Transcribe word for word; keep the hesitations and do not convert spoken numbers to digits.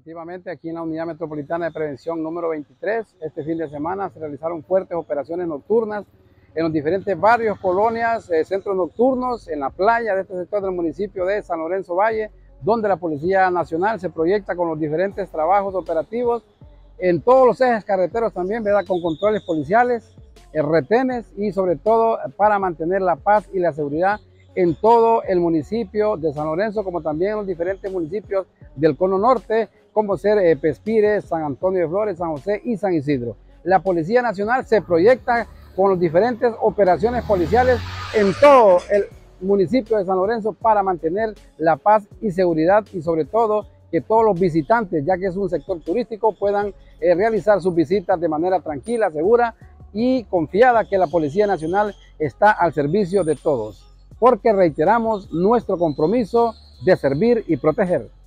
Efectivamente, aquí en la Unidad Metropolitana de Prevención número veintitrés, este fin de semana se realizaron fuertes operaciones nocturnas en los diferentes barrios, colonias, eh, centros nocturnos, en la playa de este sector del municipio de San Lorenzo Valle, donde la Policía Nacional se proyecta con los diferentes trabajos operativos en todos los ejes carreteros también, ¿verdad? Con controles policiales, eh, retenes y sobre todo para mantener la paz y la seguridad en todo el municipio de San Lorenzo, como también en los diferentes municipios del Cono Norte, como ser eh, Pespire, San Antonio de Flores, San José y San Isidro. La Policía Nacional se proyecta con las diferentes operaciones policiales en todo el municipio de San Lorenzo para mantener la paz y seguridad, y sobre todo que todos los visitantes, ya que es un sector turístico, puedan eh, realizar sus visitas de manera tranquila, segura y confiada, que la Policía Nacional está al servicio de todos, porque reiteramos nuestro compromiso de servir y proteger.